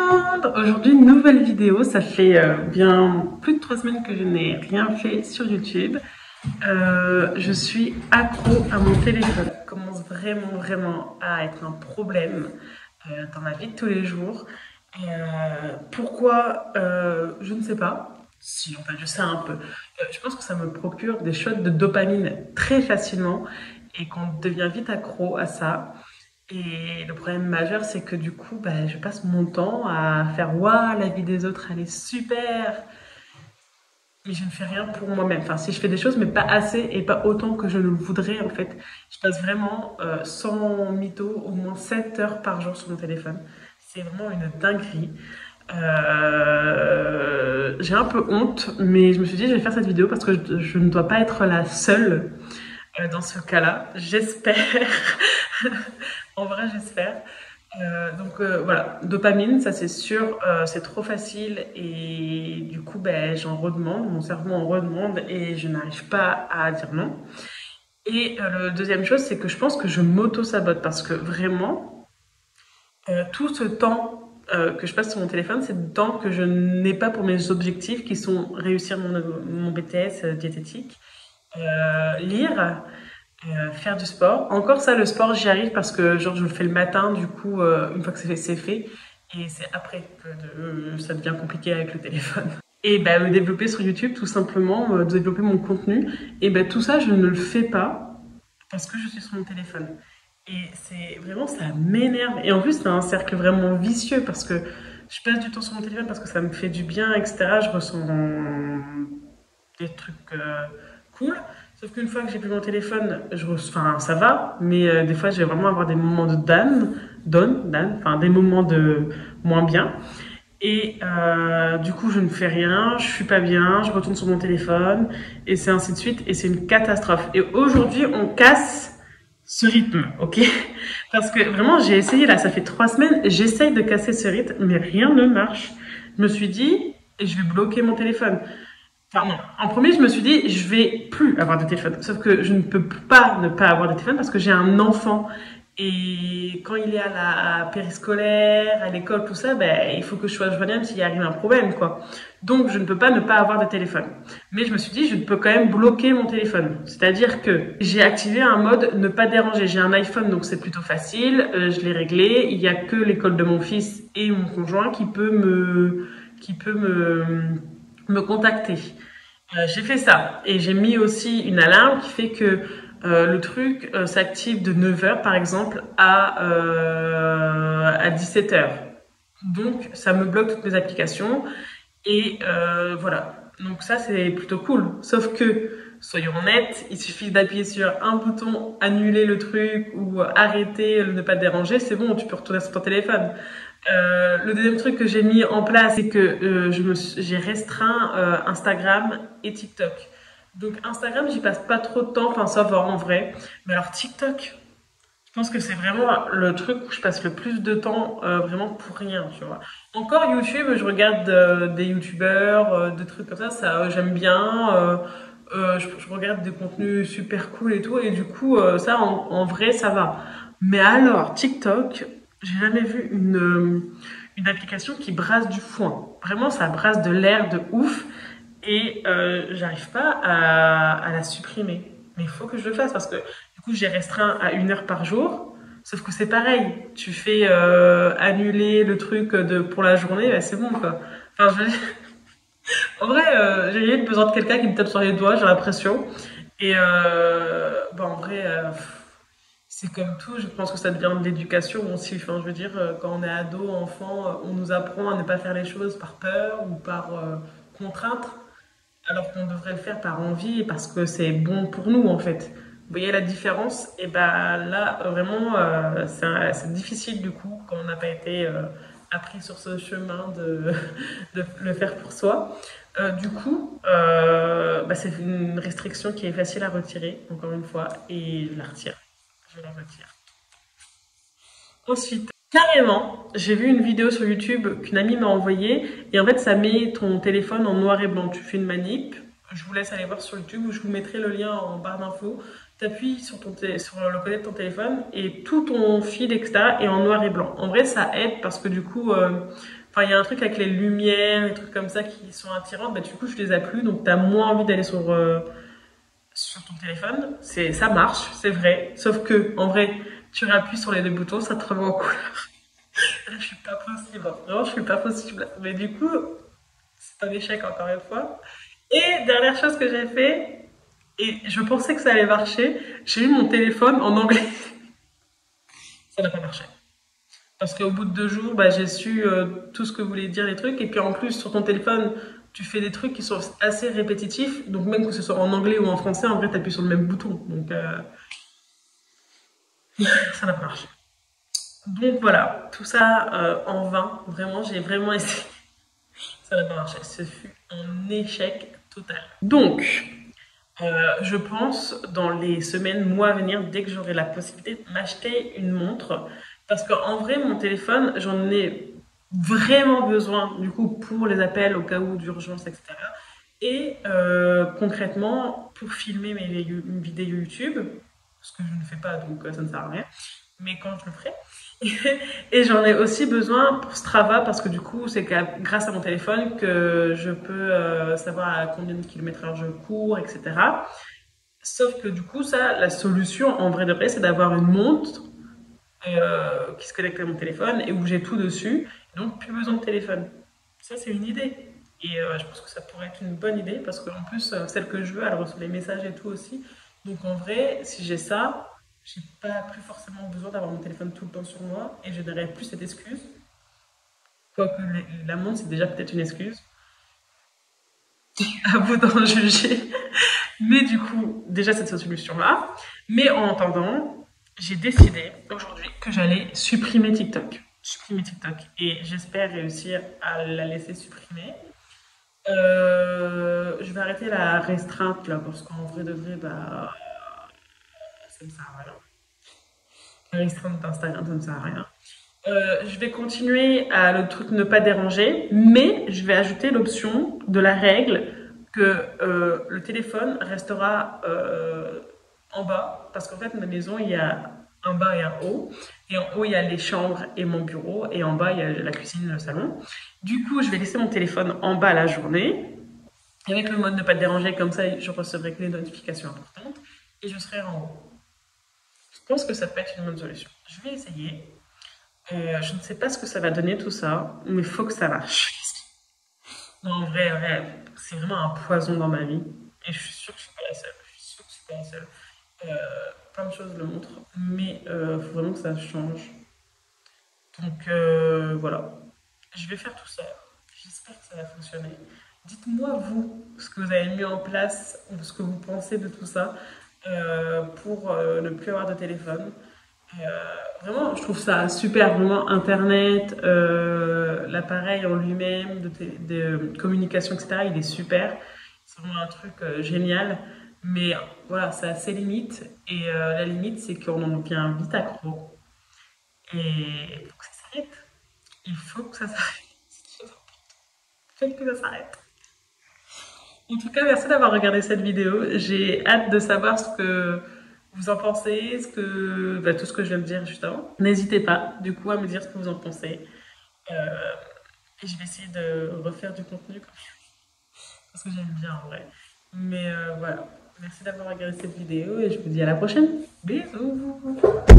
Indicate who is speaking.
Speaker 1: monde! Aujourd'hui, nouvelle vidéo. Ça fait bien plus de 3 semaines que je n'ai rien fait sur YouTube. Je suis accro à mon téléphone. Ça commence vraiment à être un problème dans ma vie de tous les jours. Pourquoi je ne sais pas. Si, en fait, je sais un peu. Je pense que ça me procure des shots de dopamine très facilement et qu'on devient vite accro à ça. Et le problème majeur, c'est que du coup, je passe mon temps à faire waouh, la vie des autres, elle est super. Mais je ne fais rien pour moi-même. Enfin, si je fais des choses, mais pas assez et pas autant que je le voudrais, en fait. Je passe vraiment, sans mytho, au moins 7 heures par jour sur mon téléphone. C'est vraiment une dinguerie. J'ai un peu honte, mais je me suis dit, je vais faire cette vidéo parce que je ne dois pas être la seule dans ce cas-là. J'espère. En vrai, j'espère. Voilà, dopamine, ça c'est sûr, c'est trop facile et du coup, j'en redemande, mon cerveau en redemande et je n'arrive pas à dire non. Et la deuxième chose, c'est que je pense que je m'auto-sabote parce que vraiment, tout ce temps que je passe sur mon téléphone, c'est du temps que je n'ai pas pour mes objectifs qui sont réussir mon BTS diététique, lire, faire du sport. Encore ça, le sport, j'y arrive parce que genre je le fais le matin, du coup, une fois que c'est fait. Et c'est après que ça devient compliqué avec le téléphone. Et me développer sur YouTube, tout simplement, développer mon contenu. Et tout ça, je ne le fais pas parce que je suis sur mon téléphone. Et c'est vraiment, ça m'énerve. Et en plus, c'est un cercle vraiment vicieux parce que je passe du temps sur mon téléphone parce que ça me fait du bien, etc. Je ressens des trucs cool. Sauf qu'une fois que j'ai plus mon téléphone, enfin, ça va, mais des fois, je vais vraiment avoir des moments de enfin, des moments de moins bien. Et du coup, je ne fais rien, je suis pas bien, je retourne sur mon téléphone, et c'est ainsi de suite, et c'est une catastrophe. Et aujourd'hui, on casse ce rythme, ok? Parce que vraiment, j'ai essayé, là, ça fait 3 semaines, j'essaye de casser ce rythme, mais rien ne marche. Je me suis dit, je vais bloquer mon téléphone. Enfin non, en premier je me suis dit je vais plus avoir de téléphone, sauf que je ne peux pas ne pas avoir de téléphone parce que j'ai un enfant et quand il est à la périscolaire, à l'école, tout ça, il faut que je sois joignable s'il arrive un problème quoi. Donc je ne peux pas ne pas avoir de téléphone. Mais je me suis dit je peux quand même bloquer mon téléphone, c'est-à-dire que j'ai activé un mode ne pas déranger. J'ai un iPhone donc c'est plutôt facile, je l'ai réglé, il y a que l'école de mon fils et mon conjoint qui peut me contacter. J'ai fait ça et j'ai mis aussi une alarme qui fait que le truc s'active de 9 heures par exemple à 17 heures. Donc ça me bloque toutes mes applications et voilà. Donc ça c'est plutôt cool. Sauf que, soyons honnêtes, il suffit d'appuyer sur un bouton, annuler le truc ou arrêter, ne pas te déranger, c'est bon, tu peux retourner sur ton téléphone. Le deuxième truc que j'ai mis en place, c'est que j'ai restreint Instagram et TikTok. Donc Instagram, j'y passe pas trop de temps, enfin ça va en vrai. Mais alors TikTok, je pense que c'est vraiment le truc où je passe le plus de temps vraiment pour rien, tu vois. Encore YouTube, je regarde des youtubeurs, des trucs comme ça j'aime bien. Je regarde des contenus super cool et tout, et du coup ça en vrai ça va. Mais alors TikTok, j'ai jamais vu une application qui brasse du foin. Vraiment, ça brasse de l'air de ouf. Et j'arrive pas à la supprimer. Mais il faut que je le fasse parce que du coup, j'ai restreint à 1 heure par jour. Sauf que c'est pareil. Tu fais annuler le truc pour la journée, c'est bon quoi. Enfin, en vrai, j'ai limite besoin de quelqu'un qui me tape sur les doigts, j'ai l'impression. Et en vrai, c'est comme tout, je pense que ça devient de l'éducation aussi. Enfin, je veux dire, quand on est ado, enfant, on nous apprend à ne pas faire les choses par peur ou par contrainte, alors qu'on devrait le faire par envie et parce que c'est bon pour nous en fait. Vous voyez la différence? Et là, vraiment, c'est difficile du coup quand on n'a pas été appris sur ce chemin de le faire pour soi. Du coup, c'est une restriction qui est facile à retirer, encore une fois, et je la retire. Je la retire. Ensuite, carrément, j'ai vu une vidéo sur YouTube qu'une amie m'a envoyée et en fait ça met ton téléphone en noir et blanc. Tu fais une manip, je vous laisse aller voir sur YouTube ou je vous mettrai le lien en barre d'infos. tu appuies sur, sur le côté de ton téléphone et tout ton fil, etc., est en noir et blanc. En vrai, ça aide parce que du coup, enfin, il y a un truc avec les lumières, les trucs comme ça qui sont attirantes, bah, du coup, tu les as plus, donc tu as moins envie d'aller sur ton téléphone. Ça marche, c'est vrai. Sauf que, en vrai, tu appuies sur les deux boutons, ça te remet en couleur. Là, je suis pas possible. Vraiment, je suis pas possible. Mais du coup, c'est un échec encore une fois. Et dernière chose que j'ai fait, et je pensais que ça allait marcher, j'ai mis mon téléphone en anglais. Ça n'a pas marché. Parce qu'au bout de 2 jours, bah, j'ai su tout ce que voulaient dire les trucs. Et puis en plus, sur ton téléphone, tu fais des trucs qui sont assez répétitifs. Donc même que ce soit en anglais ou en français, en vrai, tu appuies sur le même bouton. Donc ça n'a pas marché. Donc voilà, tout ça en vain. Vraiment, j'ai vraiment essayé. Ça n'a pas marché. Ce fut un échec total. Donc, je pense dans les semaines, mois à venir, dès que j'aurai la possibilité de m'acheter une montre. Parce qu'en vrai, mon téléphone, j'en ai vraiment besoin, du coup, pour les appels au cas où d'urgence, etc. Et concrètement, pour filmer mes vidéos YouTube, ce que je ne fais pas, donc ça ne sert à rien, mais quand je le ferai. Et j'en ai aussi besoin pour Strava parce que du coup, c'est grâce à mon téléphone que je peux savoir à combien de kilomètres heure je cours, etc. Sauf que du coup, ça, la solution en vrai de vrai, c'est d'avoir une montre qui se connecte à mon téléphone et où j'ai tout dessus. Donc, plus besoin de téléphone. Ça, c'est une idée. Et je pense que ça pourrait être une bonne idée parce qu'en plus, celle que je veux, elle reçoit les messages et tout aussi. Donc, en vrai, si j'ai ça, j'ai pas plus forcément besoin d'avoir mon téléphone tout le temps sur moi et je n'aurai plus cette excuse. Quoique la montre, c'est déjà peut-être une excuse. À vous d'en juger. Mais du coup, déjà cette solution-là. Mais en attendant, j'ai décidé aujourd'hui que j'allais supprimer TikTok. Supprimer TikTok. Et j'espère réussir à la laisser supprimer. Je vais arrêter la restreinte là, parce qu'en vrai de vrai, bah, ça ne sert à rien. La restreinte d'Instagram, ça ne sert à rien. Je vais continuer à le truc ne pas déranger, mais je vais ajouter l'option de la règle que le téléphone restera en bas, parce qu'en fait, ma maison, il y a un bas et un haut. Et en haut, il y a les chambres et mon bureau, et en bas, il y a la cuisine et le salon. Du coup, je vais laisser mon téléphone en bas la journée, avec le mode ne pas déranger, comme ça, je recevrai que les notifications importantes, et je serai en haut. Je pense que ça peut être une bonne solution. Je vais essayer. Je ne sais pas ce que ça va donner tout ça, mais il faut que ça marche. Non, en vrai, ouais, c'est vraiment un poison dans ma vie. Et je suis sûre que je suis pas la seule. Je suis sûre que je suis pas la seule. Plein de choses le montrent, mais il faut vraiment que ça change. Donc voilà, je vais faire tout ça. J'espère que ça va fonctionner. Dites-moi, vous, ce que vous avez mis en place ou ce que vous pensez de tout ça pour ne plus avoir de téléphone. Vraiment, je trouve ça super, vraiment Internet, l'appareil en lui-même, de communication, etc., il est super. C'est vraiment un truc génial. Mais voilà, ça a ses limites. Et la limite, c'est qu'on en devient vite accro. Et il faut que ça s'arrête. Il faut que ça s'arrête. Il faut que ça s'arrête. En tout cas, merci d'avoir regardé cette vidéo. J'ai hâte de savoir ce que vous en pensez, bah, tout ce que je viens de dire juste avant. N'hésitez pas, du coup, à me dire ce que vous en pensez. Euh, et je vais essayer de refaire du contenu parce que j'aime bien en vrai. Mais voilà, merci d'avoir regardé cette vidéo et je vous dis à la prochaine. Bisous!